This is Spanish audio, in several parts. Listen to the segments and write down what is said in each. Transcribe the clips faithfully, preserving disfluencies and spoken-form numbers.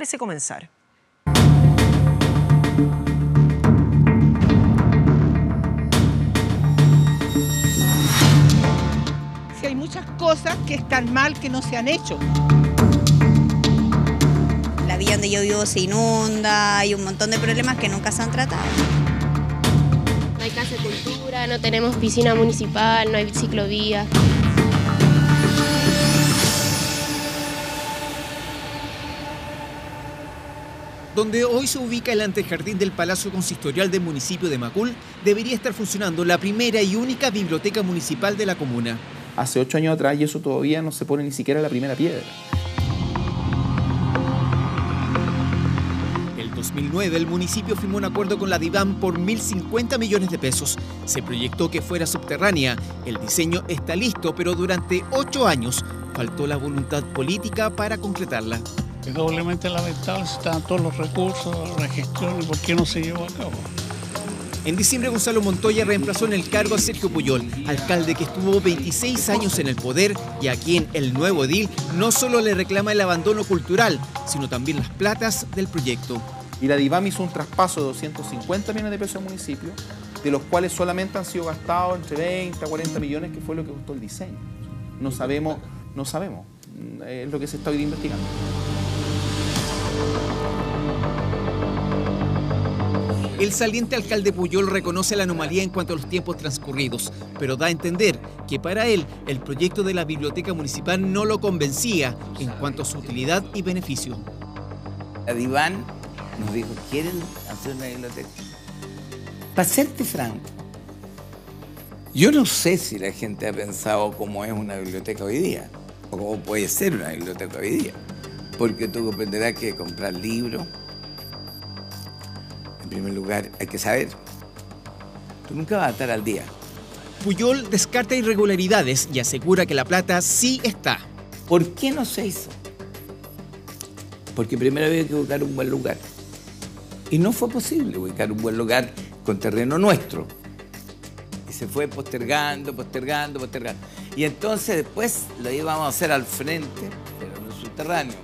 parece comenzar. Si hay muchas cosas que están mal que no se han hecho. La villa donde yo vivo se inunda, hay un montón de problemas que nunca se han tratado. No hay casa de cultura, no tenemos piscina municipal, no hay ciclovía. Donde hoy se ubica el antejardín del Palacio Consistorial del municipio de Macul, debería estar funcionando la primera y única biblioteca municipal de la comuna. Hace ocho años atrás y eso todavía no se pone ni siquiera la primera piedra. En dos mil nueve el municipio firmó un acuerdo con la DIVAM por mil cincuenta millones de pesos. Se proyectó que fuera subterránea. El diseño está listo, pero durante ocho años faltó la voluntad política para concretarla. Es doblemente lamentable, si estaban todos los recursos, la gestión, y por qué no se llevó a cabo. En diciembre, Gonzalo Montoya reemplazó en el cargo a Sergio Puyol, alcalde que estuvo veintiséis años en el poder y a quien el nuevo edil no solo le reclama el abandono cultural, sino también las platas del proyecto. Y la DIVAM hizo un traspaso de doscientos cincuenta millones de pesos al municipio, de los cuales solamente han sido gastados entre veinte a cuarenta millones, que fue lo que costó el diseño. No sabemos, no sabemos, es lo que se está hoy investigando. El saliente alcalde Puyol reconoce la anomalía en cuanto a los tiempos transcurridos, pero da a entender que para él el proyecto de la biblioteca municipal no lo convencía en cuanto a su utilidad y beneficio. La DIVAM nos dijo, ¿quieren hacer una biblioteca? Para serte franco, yo no sé si la gente ha pensado cómo es una biblioteca hoy día, o cómo puede ser una biblioteca hoy día, porque tú comprenderás que comprar libros, en primer lugar, hay que saber, tú nunca vas a estar al día. Puyol descarta irregularidades y asegura que la plata sí está. ¿Por qué no se hizo? Porque primero había que buscar un buen lugar. Y no fue posible ubicar un buen lugar con terreno nuestro. Y se fue postergando, postergando, postergando. Y entonces después lo íbamos a hacer al frente, pero no subterráneo.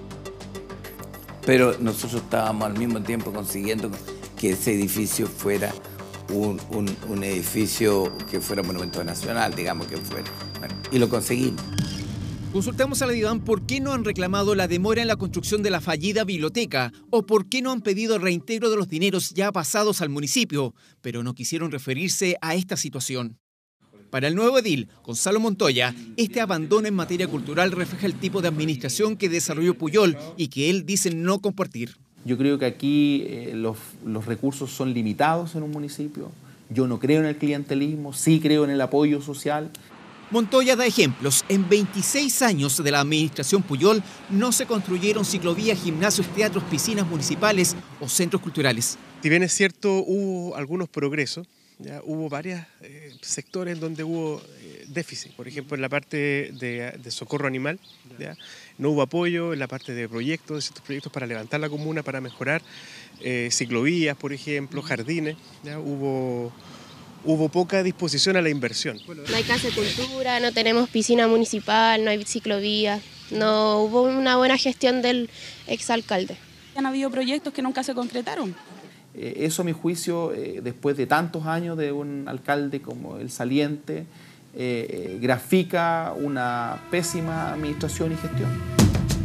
Pero nosotros estábamos al mismo tiempo consiguiendo que ese edificio fuera un, un, un edificio que fuera monumento nacional, digamos que fuera. Bueno, y lo conseguimos. Consultamos a la DIVAM por qué no han reclamado la demora en la construcción de la fallida biblioteca o por qué no han pedido el reintegro de los dineros ya pasados al municipio, pero no quisieron referirse a esta situación. Para el nuevo edil, Gonzalo Montoya, este abandono en materia cultural refleja el tipo de administración que desarrolló Puyol y que él dice no compartir. Yo creo que aquí eh, los, los recursos son limitados en un municipio. Yo no creo en el clientelismo, sí creo en el apoyo social. Montoya da ejemplos. En veintiséis años de la administración Puyol no se construyeron ciclovías, gimnasios, teatros, piscinas municipales o centros culturales. Si bien es cierto, hubo algunos progresos, ya hubo varios eh, sectores donde hubo eh, déficit. Por ejemplo, en la parte de, de socorro animal, ¿ya? No hubo apoyo en la parte de proyectos, de ciertos proyectos para levantar la comuna, para mejorar eh, ciclovías, por ejemplo, jardines. ¿Ya? Hubo... Hubo poca disposición a la inversión. No hay casa de cultura, no tenemos piscina municipal, no hay ciclovía, no hubo una buena gestión del exalcalde. Han habido proyectos que nunca se concretaron. Eh, eso, a mi juicio, eh, después de tantos años de un alcalde como el saliente, eh, grafica una pésima administración y gestión.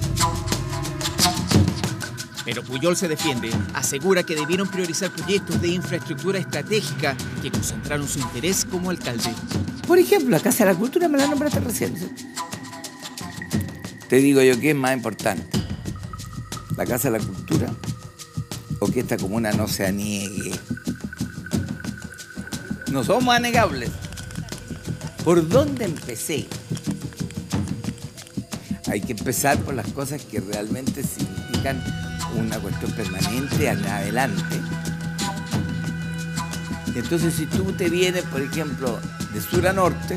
Pero Puyol se defiende, asegura que debieron priorizar proyectos de infraestructura estratégica que concentraron su interés como alcalde. Por ejemplo, la Casa de la Cultura me la nombraste recién, ¿sí? Te digo yo, ¿qué es más importante? ¿La Casa de la Cultura o que esta comuna no se aniegue? No somos anegables. ¿Por dónde empecé? Hay que empezar por las cosas que realmente significan una cuestión permanente en adelante. Entonces, si tú te vienes, por ejemplo, de sur a norte,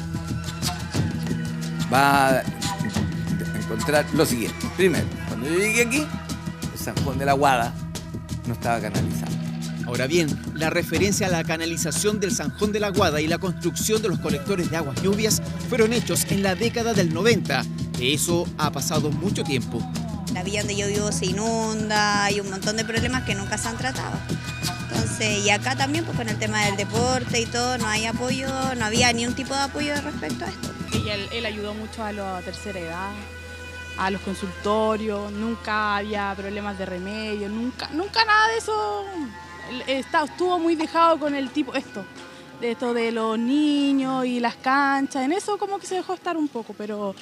vas a encontrar lo siguiente. Primero, cuando yo llegué aquí, el San Juan de la Guada no estaba canalizado. Ahora bien, la referencia a la canalización del Sanjón de la Guada y la construcción de los colectores de aguas lluvias fueron hechos en la década del noventa. De eso ha pasado mucho tiempo. La villa donde yo vivo se inunda, hay un montón de problemas que nunca se han tratado. Entonces, y acá también, pues con el tema del deporte y todo, no hay apoyo, no había ni un tipo de apoyo respecto a esto. Y él, él ayudó mucho a la tercera edad, a los consultorios, nunca había problemas de remedio, nunca, nunca nada de eso. Está, estuvo muy dejado con el tipo, esto, de esto de los niños y las canchas, en eso como que se dejó estar un poco, pero...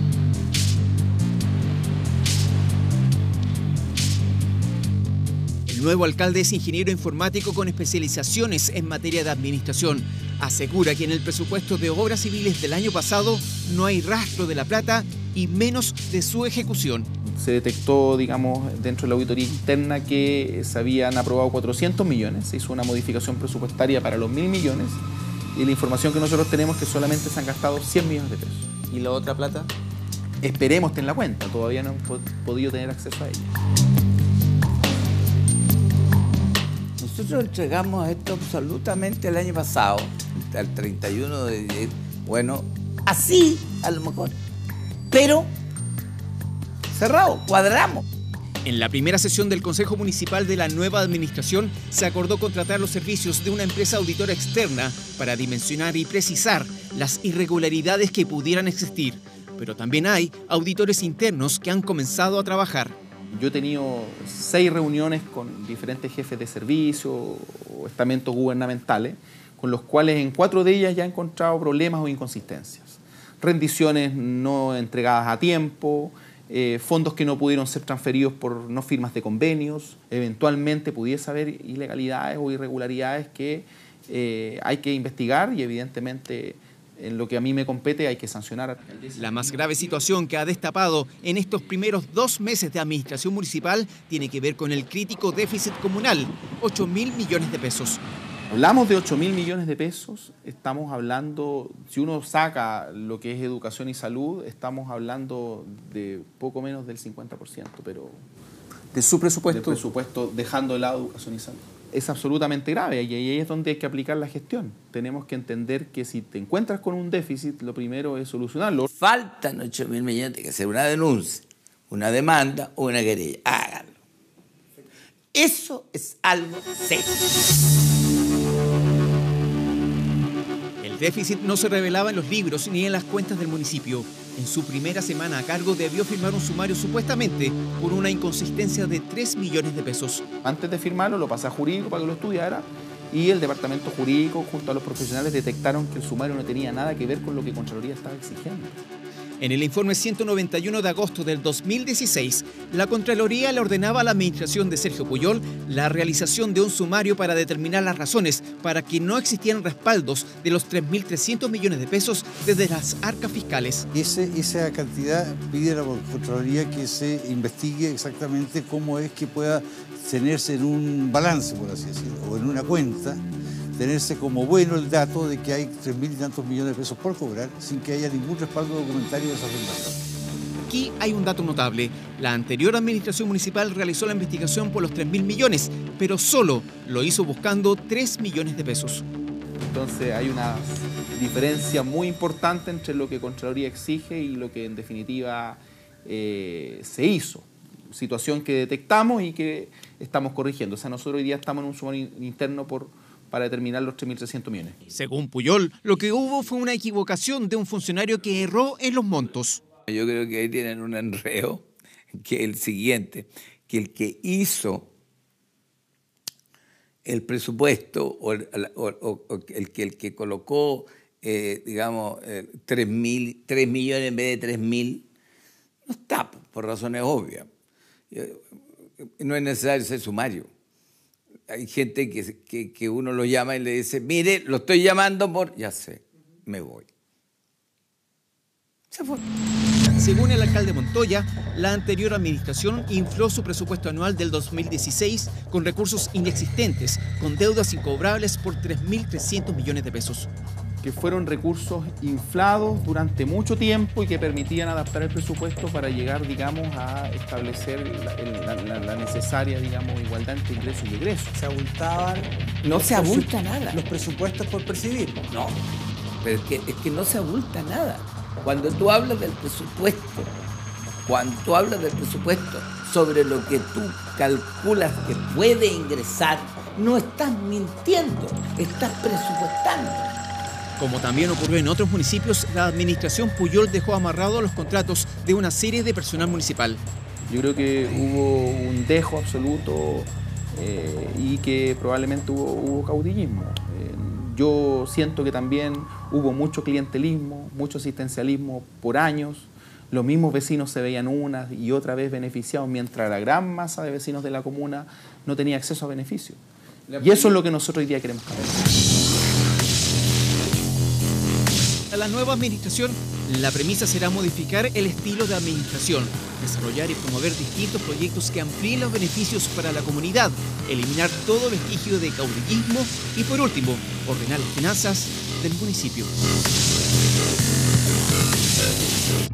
El nuevo alcalde es ingeniero informático con especializaciones en materia de administración. Asegura que en el presupuesto de obras civiles del año pasado no hay rastro de la plata y menos de su ejecución. Se detectó, digamos, dentro de la auditoría interna que se habían aprobado cuatrocientos millones, se hizo una modificación presupuestaria para los mil millones y la información que nosotros tenemos es que solamente se han gastado cien millones de pesos. ¿Y la otra plata? Esperemos tener la cuenta, todavía no hemos podido tener acceso a ella. Nosotros entregamos esto absolutamente el año pasado, al treinta y uno de diez, bueno, así a lo mejor, pero cerrado, cuadramos. En la primera sesión del Consejo Municipal de la nueva administración se acordó contratar los servicios de una empresa auditora externa para dimensionar y precisar las irregularidades que pudieran existir. Pero también hay auditores internos que han comenzado a trabajar. Yo he tenido seis reuniones con diferentes jefes de servicio o estamentos gubernamentales, con los cuales en cuatro de ellas ya he encontrado problemas o inconsistencias. Rendiciones no entregadas a tiempo, eh, fondos que no pudieron ser transferidos por no firmas de convenios, eventualmente pudiese haber ilegalidades o irregularidades que eh, hay que investigar y evidentemente en lo que a mí me compete hay que sancionar. La más grave situación que ha destapado en estos primeros dos meses de administración municipal tiene que ver con el crítico déficit comunal, ocho mil millones de pesos. Hablamos de ocho mil millones de pesos, estamos hablando, si uno saca lo que es educación y salud, estamos hablando de poco menos del cincuenta por ciento, pero... ¿De su presupuesto? Del presupuesto, dejando de lado educación y salud. Es absolutamente grave y ahí es donde hay que aplicar la gestión. Tenemos que entender que si te encuentras con un déficit, lo primero es solucionarlo. Faltan ocho mil millones, hay que hacer una denuncia, una demanda o una querella. Háganlo. Eso es algo serio. El déficit no se revelaba en los libros ni en las cuentas del municipio. En su primera semana a cargo debió firmar un sumario supuestamente por una inconsistencia de tres millones de pesos. Antes de firmarlo lo pasé a jurídico para que lo estudiara y el departamento jurídico junto a los profesionales detectaron que el sumario no tenía nada que ver con lo que Contraloría estaba exigiendo. En el informe ciento noventa y uno de agosto del dos mil dieciséis, la Contraloría le ordenaba a la administración de Sergio Puyol la realización de un sumario para determinar las razones para que no existieran respaldos de los tres mil trescientos millones de pesos desde las arcas fiscales. Ese, esa cantidad pide a la Contraloría que se investigue exactamente cómo es que pueda tenerse en un balance, por así decirlo, o en una cuenta, tenerse como bueno el dato de que hay tres mil y tantos millones de pesos por cobrar sin que haya ningún respaldo documentario de esa afirmación. Aquí hay un dato notable. La anterior administración municipal realizó la investigación por los tres mil millones, pero solo lo hizo buscando tres millones de pesos. Entonces hay una diferencia muy importante entre lo que Contraloría exige y lo que en definitiva eh, se hizo. Situación que detectamos y que estamos corrigiendo. O sea, nosotros hoy día estamos en un sumario interno por... para determinar los tres mil trescientos millones. Según Puyol, lo que hubo fue una equivocación de un funcionario que erró en los montos. Yo creo que ahí tienen un enredo, que es el siguiente, que el que hizo el presupuesto o el, o, o, o el, que, el que colocó, eh, digamos, eh, tres millones en vez de tres mil, no está, por razones obvias. No es necesario ser sumario. Hay gente que, que, que uno lo llama y le dice, mire, lo estoy llamando por... Ya sé, me voy. Se fue. Según el alcalde Montoya, la anterior administración infló su presupuesto anual del dos mil dieciséis con recursos inexistentes, con deudas incobrables por tres mil trescientos millones de pesos. Que fueron recursos inflados durante mucho tiempo y que permitían adaptar el presupuesto para llegar, digamos, a establecer la, la, la, la necesaria, digamos, igualdad entre ingresos y egresos. Se abultaban... No se abulta nada. Los presupuestos por percibir. No, pero es que, es que no se abulta nada. Cuando tú hablas del presupuesto, Cuando tú hablas del presupuesto sobre lo que tú calculas que puede ingresar, no estás mintiendo, estás presupuestando. Como también ocurrió en otros municipios, la administración Pujol dejó amarrados los contratos de una serie de personal municipal. Yo creo que hubo un dejo absoluto eh, y que probablemente hubo, hubo caudillismo. Eh, yo siento que también hubo mucho clientelismo, mucho asistencialismo por años. Los mismos vecinos se veían una y otra vez beneficiados, mientras la gran masa de vecinos de la comuna no tenía acceso a beneficios. Y eso es lo que nosotros hoy día queremos cambiar. A la nueva administración, la premisa será modificar el estilo de administración, desarrollar y promover distintos proyectos que amplíen los beneficios para la comunidad, eliminar todo vestigio de caudillismo y, por último, ordenar las finanzas del municipio.